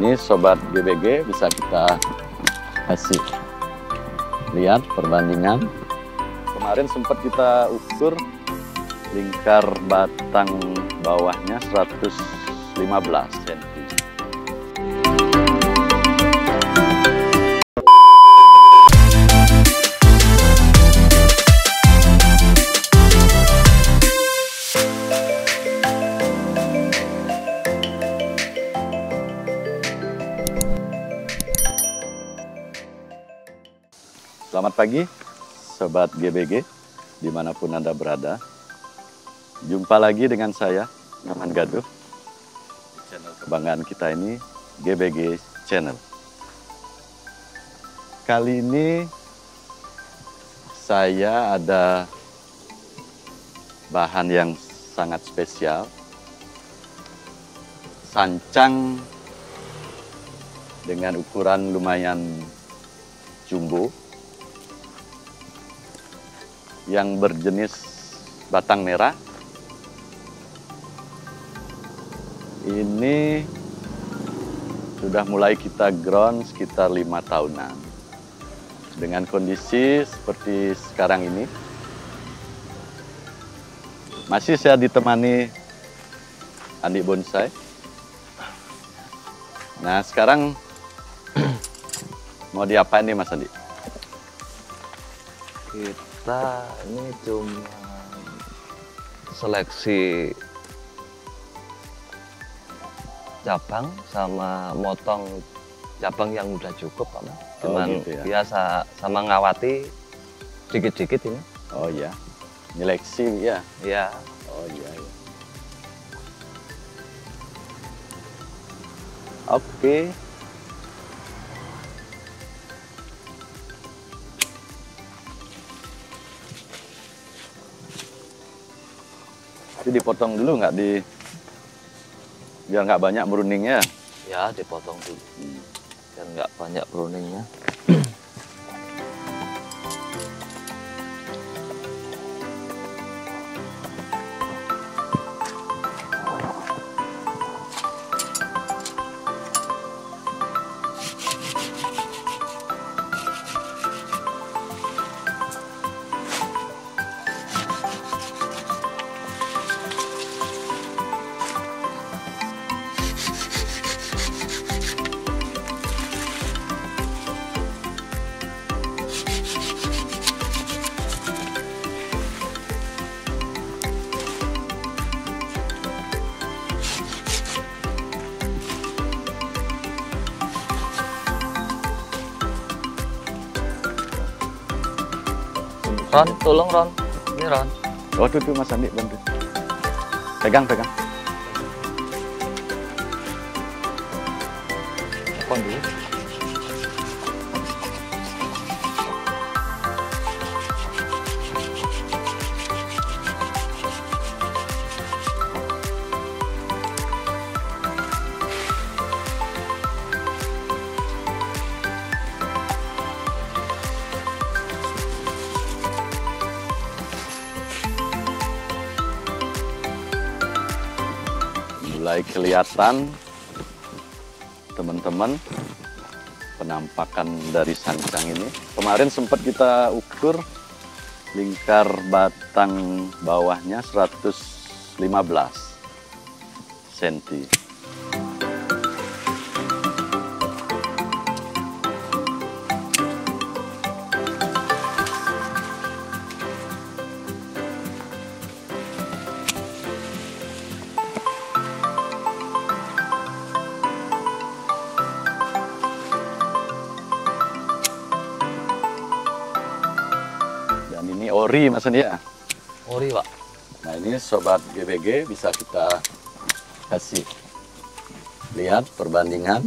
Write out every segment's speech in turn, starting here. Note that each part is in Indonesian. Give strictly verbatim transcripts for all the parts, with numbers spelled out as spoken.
ini sobat G B G, bisa kita kasih lihat perbandingan. Kemarin sempat kita ukur lingkar batang bawahnya seratus lima belas sentimeter. Selamat pagi, sobat G B G, dimanapun Anda berada. Jumpa lagi dengan saya, Nyoman Gaduh, di channel kebanggaan kita ini, G B G Channel. Kali ini saya ada bahan yang sangat spesial, sancang dengan ukuran lumayan jumbo, yang berjenis batang merah. Ini sudah mulai kita ground sekitar lima tahunan. Dengan kondisi seperti sekarang ini, masih saya ditemani Andi Bonsai. Nah, sekarang mau diapain nih Mas Andi? Kita ini cuma seleksi cabang sama motong cabang yang udah cukup, Pak. Cuman oh, gitu ya? Biasa sama ngawati dikit-dikit ini. Oh iya, nyeleksi ya? Iya. Oh iya, iya. Oke. Jadi dipotong dulu nggak di, biar nggak banyak meruningnya. Ya, dipotong dulu, hmm. biar nggak banyak beruningnya. Ron, tolong Ron. Ini Ron. Oh, tuh, tuh Mas Andi, bantu. Pegang, pegang. Telepon dulu. Mulai kelihatan teman-teman penampakan dari sancang ini. Kemarin sempat kita ukur lingkar batang bawahnya seratus lima belas sentimeter. Ini ori Mas Andi ya? Ori, Pak. Nah, ini sobat G B G, bisa kita kasih lihat perbandingan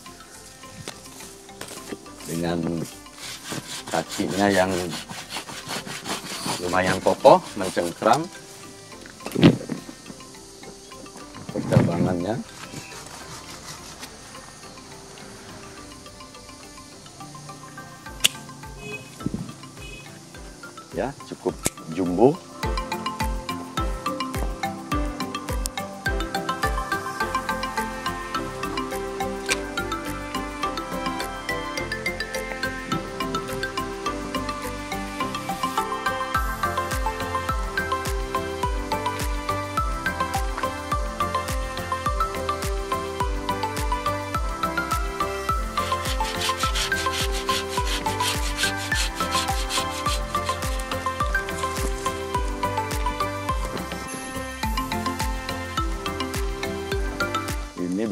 dengan kakinya yang lumayan kokoh, mencengkram, percabangannya. Ya, cukup jumbo.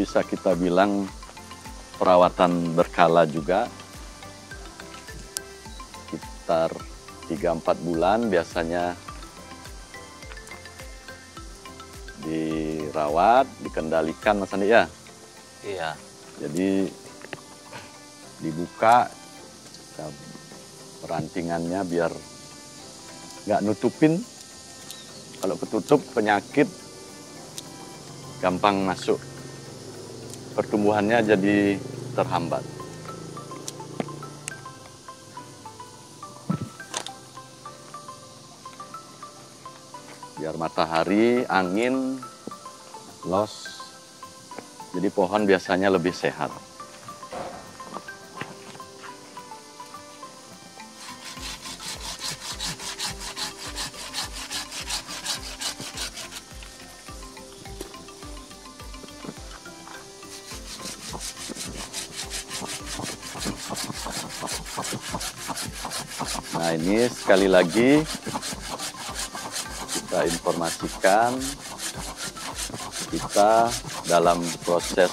bisa kita bilang perawatan berkala juga. Sekitar tiga sampai empat bulan biasanya dirawat, dikendalikan Mas Andi ya? Iya. Jadi dibuka perantingannya biar nggak nutupin. Kalau ketutup penyakit gampang masuk. Pertumbuhannya jadi terhambat. Biar matahari, angin, los, jadi pohon biasanya lebih sehat. Nah, ini sekali lagi kita informasikan kita dalam proses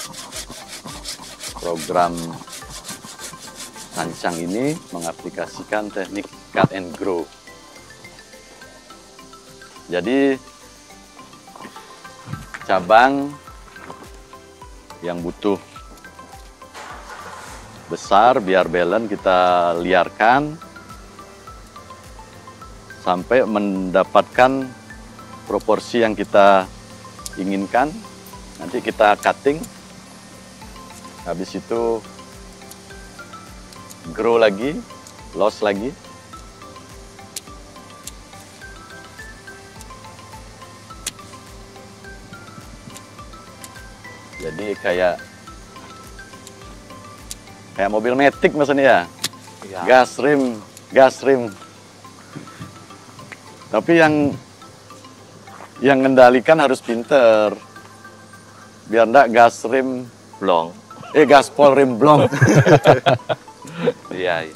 program sancang ini mengaplikasikan teknik cut and grow. Jadi cabang yang butuh besar biar balance kita liarkan sampai mendapatkan proporsi yang kita inginkan. Nanti kita cutting, habis itu grow lagi, loss lagi. Jadi kayak kayak mobil matic Mas Andi ya? Iya. Gas rim, gas rim. Tapi yang yang ngendalikan harus pinter. Biar enggak gas rim Blong. eh gaspol rim blong. Iya. Iya.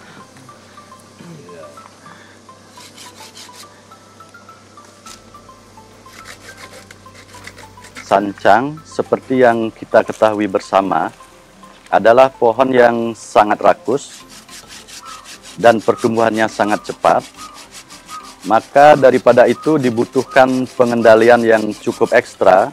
Sancang seperti yang kita ketahui bersama adalah pohon yang sangat rakus dan pertumbuhannya sangat cepat. Maka daripada itu dibutuhkan pengendalian yang cukup ekstra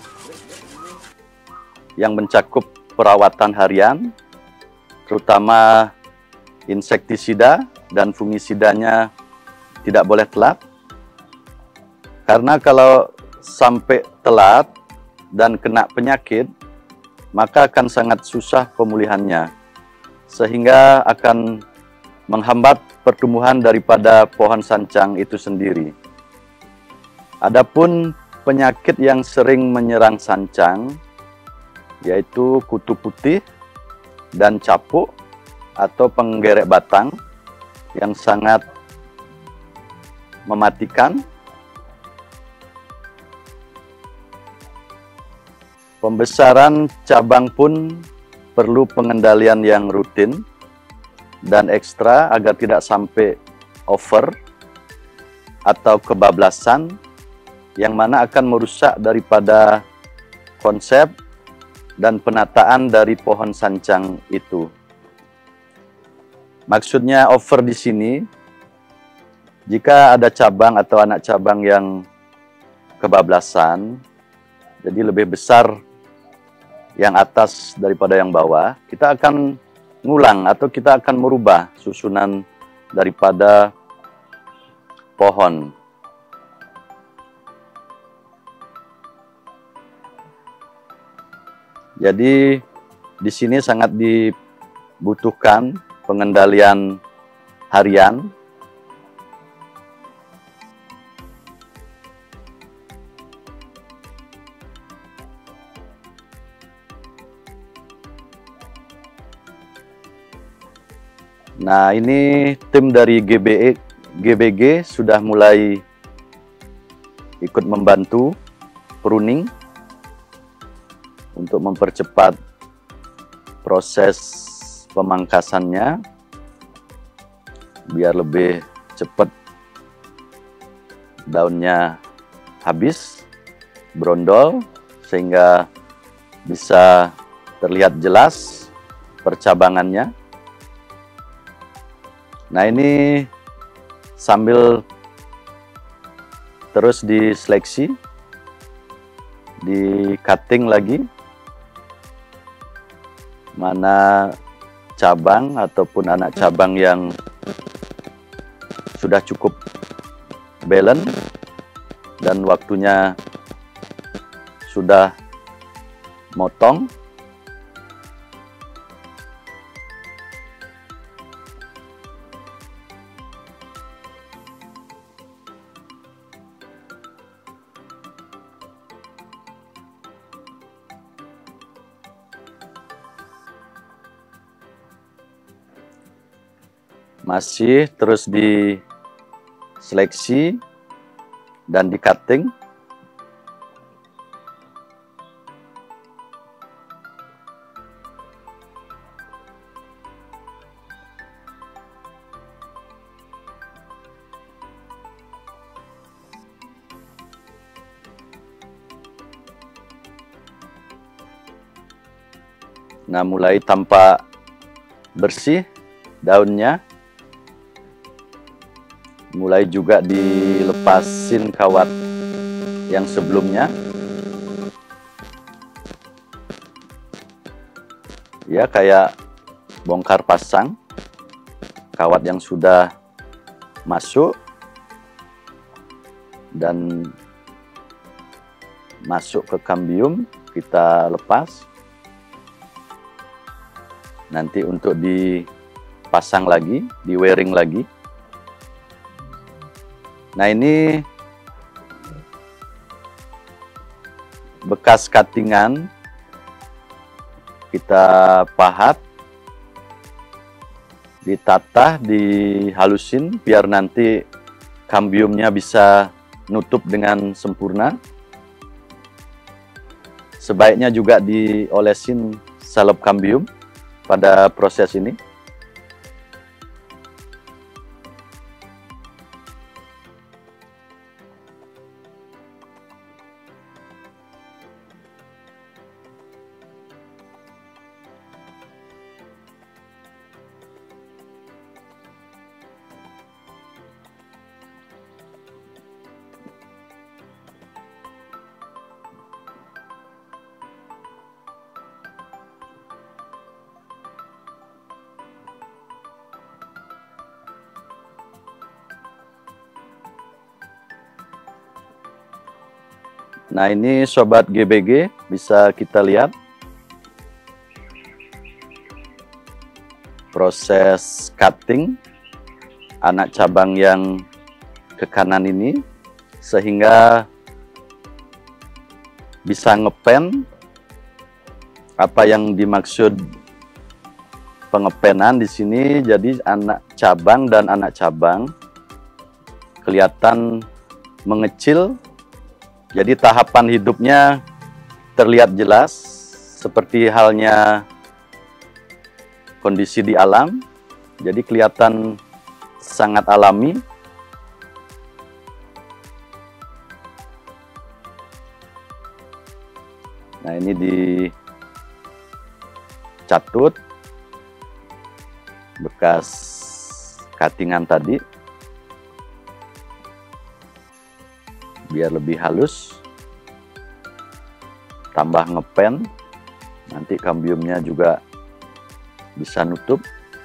yang mencakup perawatan harian, terutama insektisida dan fungisidanya tidak boleh telat. Karena kalau sampai telat dan kena penyakit, maka akan sangat susah pemulihannya, sehingga akan menghambat pertumbuhan daripada pohon sancang itu sendiri. Adapun penyakit yang sering menyerang sancang, yaitu kutu putih dan capuk atau penggerek batang yang sangat mematikan. Pembesaran cabang pun perlu pengendalian yang rutin dan ekstra agar tidak sampai over atau kebablasan yang mana akan merusak daripada konsep dan penataan dari pohon sancang itu. Maksudnya over di sini, jika ada cabang atau anak cabang yang kebablasan, jadi lebih besar yang atas daripada yang bawah, kita akan ngulang atau kita akan merubah susunan daripada pohon. Jadi di sini sangat dibutuhkan pengendalian harian. Nah, ini tim dari G B E, G B G sudah mulai ikut membantu pruning untuk mempercepat proses pemangkasannya biar lebih cepat daunnya habis, berondol, sehingga bisa terlihat jelas percabangannya. Nah, ini sambil terus diseleksi, di cutting lagi, mana cabang ataupun anak cabang yang sudah cukup balance dan waktunya sudah motong. Masih terus diseleksi dan di cutting. Nah, mulai tampak bersih daunnya. Mulai juga dilepasin kawat yang sebelumnya. Ya, kayak bongkar pasang kawat yang sudah masuk dan masuk ke kambium, kita lepas. Nanti untuk dipasang lagi, di wiring lagi. Nah, ini bekas cuttingan kita pahat, ditatah, dihalusin biar nanti kambiumnya bisa nutup dengan sempurna. Sebaiknya juga diolesin salep kambium pada proses ini. Nah, ini sobat G B G, bisa kita lihat proses cutting anak cabang yang ke kanan ini, sehingga bisa ngepen. Apa yang dimaksud pengepenan di sini, jadi anak cabang dan anak cabang kelihatan mengecil. Jadi tahapan hidupnya terlihat jelas, seperti halnya kondisi di alam. Jadi kelihatan sangat alami. Nah, ini dicatut bekas cuttingan tadi, biar lebih halus, tambah ngepen, nanti kambiumnya juga bisa nutup.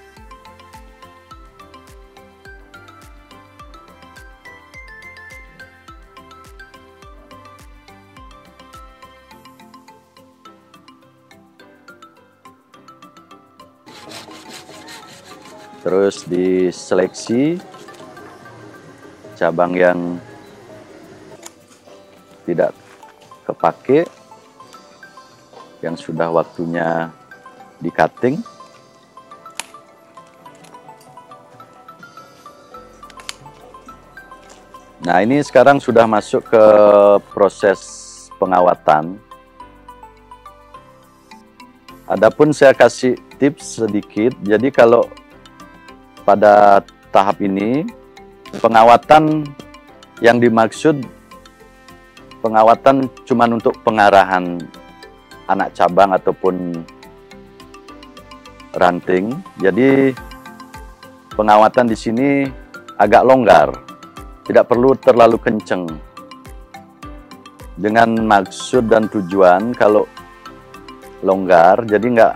Terus diseleksi cabang yang tidak kepake, yang sudah waktunya di cutting. Nah, ini sekarang sudah masuk ke proses pengawatan. Adapun saya kasih tips sedikit, jadi kalau pada tahap ini pengawatan yang dimaksud pengawatan cuma untuk pengarahan anak cabang ataupun ranting. Jadi pengawatan di sini agak longgar, tidak perlu terlalu kenceng. Dengan maksud dan tujuan kalau longgar, jadi nggak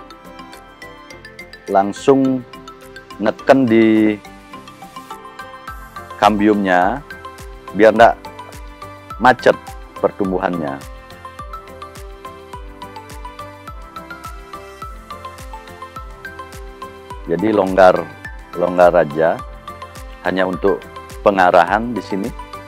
langsung neken di kambiumnya, biar nggak macet pertumbuhannya. Jadi longgar, longgar aja, hanya untuk pengarahan di sini.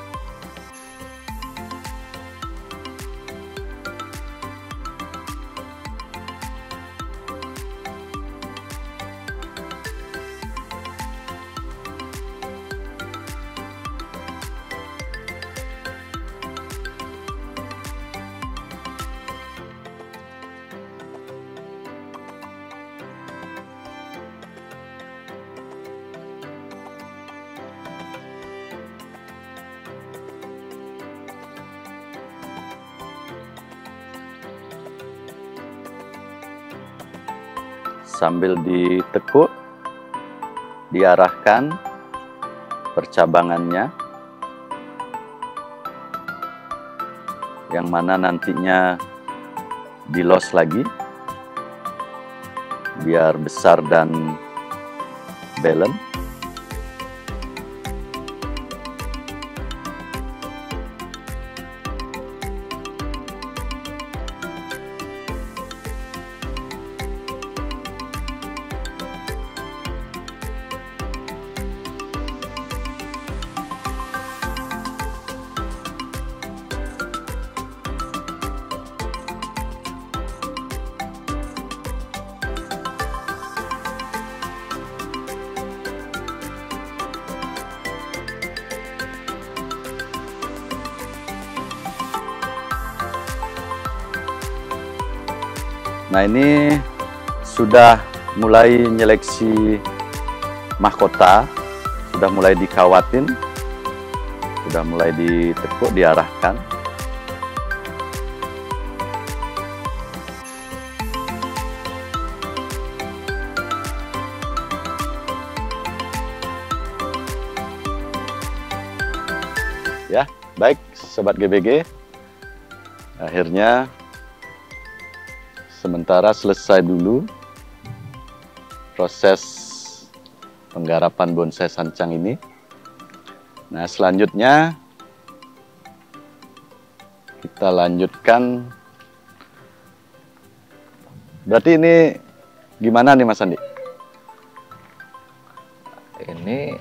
Sambil ditekuk, diarahkan percabangannya, yang mana nantinya dilos lagi, biar besar dan balance. Nah, ini sudah mulai nyeleksi mahkota, sudah mulai dikawatin, sudah mulai ditekuk, diarahkan. Ya, baik Sobat G B G, akhirnya sementara selesai dulu proses penggarapan bonsai sancang ini. Nah, selanjutnya kita lanjutkan. Berarti ini gimana nih Mas Andi? Ini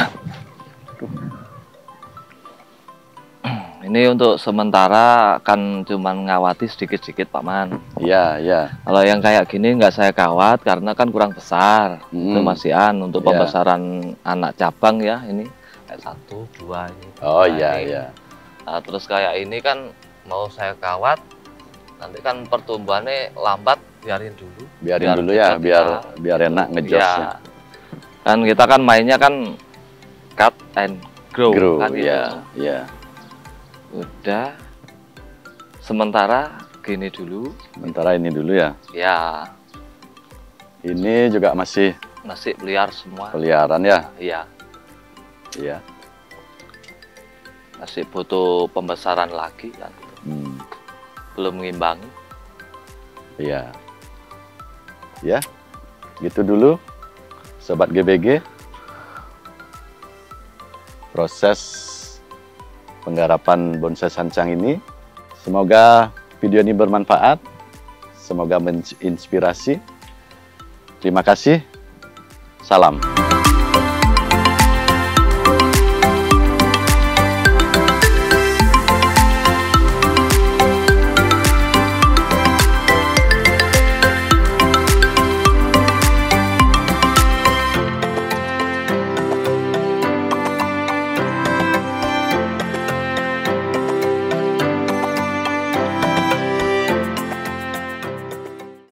Ini untuk sementara akan cuman ngawati sedikit-sedikit Pak Man. Iya, iya. Kalau yang kayak gini nggak saya kawat karena kan kurang besar. Hmm. Itu masih an untuk Ya. pembesaran anak cabang ya ini. Kayak satu, dua ini. Oh Nah, iya, ini. iya. Nah, terus kayak ini kan mau saya kawat, nanti kan pertumbuhannya lambat, biarin dulu. Biarin dulu kita- ya, biar kita- biar enak ngejosnya. Ya. Kan kita kan mainnya kan cut and grow, Grow, kan gitu. ya, ya. Udah, sementara gini dulu. Sementara ini dulu ya. Ya, Ini juga masih masih liar semua. peliharaan ya. Iya, Iya. masih butuh pembesaran lagi kan. Hmm, Belum mengimbangi. iya. Ya, gitu dulu Sobat G B G. Proses penggarapan bonsai sancang ini. Semoga video ini bermanfaat. Semoga menginspirasi. Terima kasih. Salam.